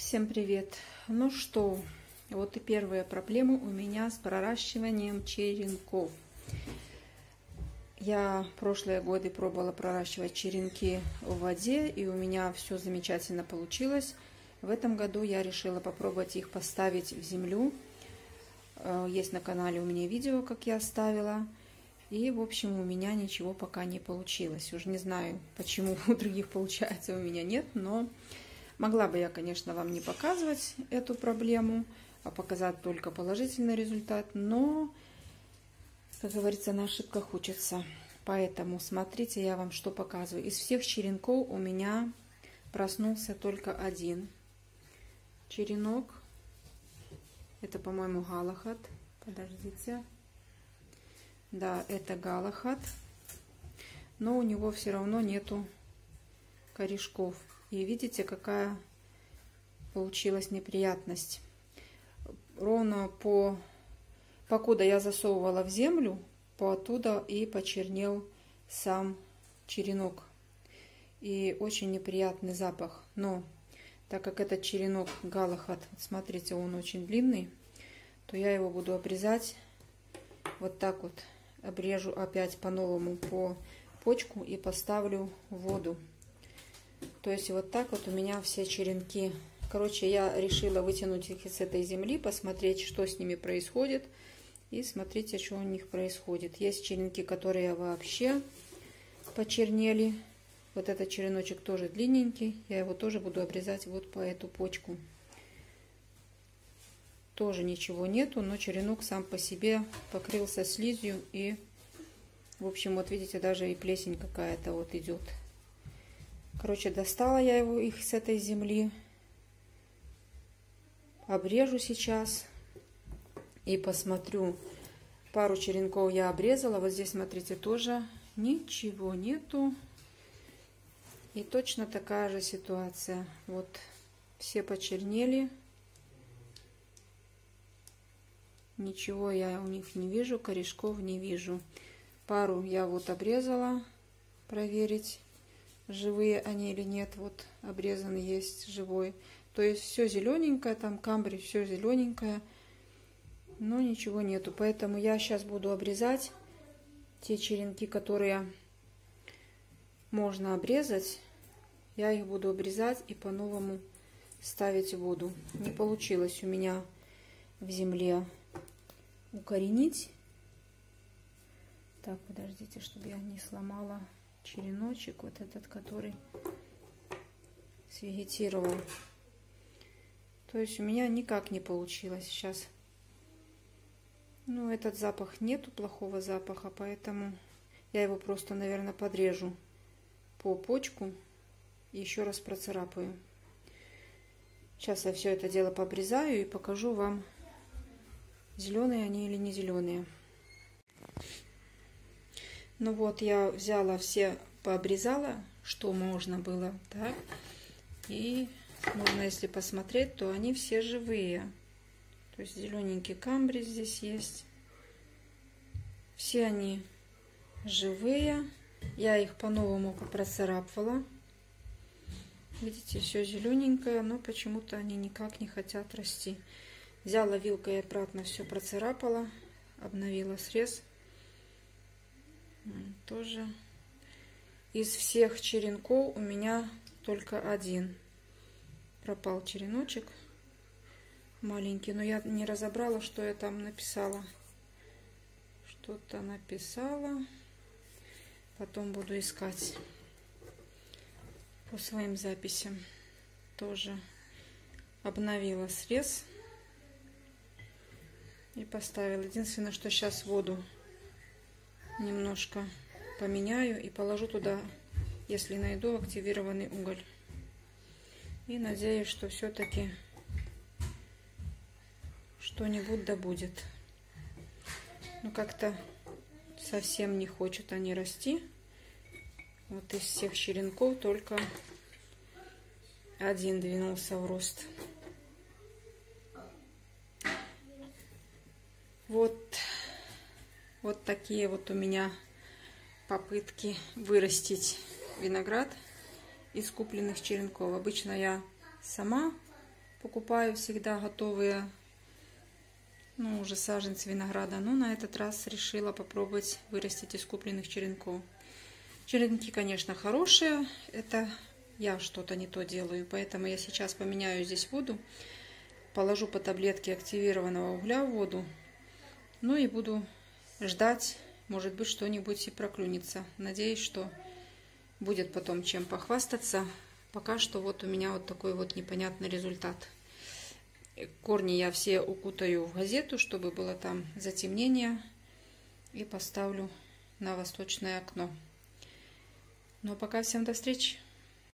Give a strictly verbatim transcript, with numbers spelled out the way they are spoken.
Всем привет! Ну что, вот и первая проблема у меня с проращиванием черенков. Я прошлые годы пробовала проращивать черенки в воде, и у меня все замечательно получилось. В этом году я решила попробовать их поставить в землю. Есть на канале у меня видео, как я ставила. И, в общем, у меня ничего пока не получилось. Уж не знаю, почему у других получается, у меня нет, но могла бы я, конечно, вам не показывать эту проблему, а показать только положительный результат, но, как говорится, на ошибках учатся. Поэтому смотрите, я вам что показываю. Из всех черенков у меня проснулся только один черенок. Это, по-моему, галахад. Подождите. Да, это галахад. Но у него все равно нету корешков. И видите, какая получилась неприятность. Ровно по, покуда я засовывала в землю, по оттуда и почернел сам черенок. И очень неприятный запах. Но так как этот черенок галахад, смотрите, он очень длинный, то я его буду обрезать. Вот так вот обрежу опять по-новому по почку и поставлю в воду. То есть вот так вот у меня все черенки. Короче, я решила вытянуть их с этой земли, посмотреть, что с ними происходит. И смотрите, что у них происходит. Есть черенки, которые вообще почернели. Вот этот череночек тоже длинненький. Я его тоже буду обрезать вот по эту почку. Тоже ничего нету, но черенок сам по себе покрылся слизью. И, в общем, вот видите, даже и плесень какая-то вот идет. Короче, достала я его их с этой земли. Обрежу сейчас и посмотрю. Пару черенков я обрезала. Вот здесь, смотрите, тоже ничего нету. И точно такая же ситуация. Вот все почернели. Ничего я у них не вижу, корешков не вижу. Пару я вот обрезала, проверить, живые они или нет. Вот обрезан есть живой. То есть все зелененькое, там камбрий, все зелененькое, но ничего нету. Поэтому я сейчас буду обрезать те черенки, которые можно обрезать. Я их буду обрезать и по-новому ставить в воду. Не получилось у меня в земле укоренить. Так, подождите, чтобы я не сломала череночек, вот этот, который свегетировал. То есть у меня никак не получилось сейчас. Ну, этот запах, нету плохого запаха, поэтому я его просто, наверное, подрежу по почку и еще раз процарапаю. Сейчас я все это дело пообрезаю и покажу вам, зеленые они или не зеленые. Ну вот, я взяла все, пообрезала, что можно было, так. И можно, если посмотреть, то они все живые. То есть зелененький камбрий здесь есть. Все они живые. Я их по-новому процарапывала. Видите, все зелененькое, но почему-то они никак не хотят расти. Взяла вилкой и обратно все процарапала, обновила срез. Тоже из всех черенков у меня только один пропал череночек маленький, но я не разобрала, что я там написала. Что-то написала. Потом буду искать по своим записям. Тоже обновила срез и поставила. Единственное, что сейчас воду немножко поменяю и положу туда, если найду, активированный уголь. И надеюсь, что все-таки что-нибудь да будет. Но как-то совсем не хочет они расти. Вот из всех черенков только один двинулся в рост. Вот, вот такие вот у меня попытки вырастить виноград из купленных черенков. Обычно я сама покупаю всегда готовые, ну, уже саженцы винограда. Но на этот раз решила попробовать вырастить из купленных черенков. Черенки, конечно, хорошие. Это я что-то не то делаю. Поэтому я сейчас поменяю здесь воду. Положу по таблетке активированного угля в воду. Ну и буду ждать. Может быть, что-нибудь и проклюнется. Надеюсь, что будет потом чем похвастаться. Пока что вот у меня вот такой вот непонятный результат. Корни я все укутаю в газету, чтобы было там затемнение. И поставлю на восточное окно. Ну а пока всем до встречи.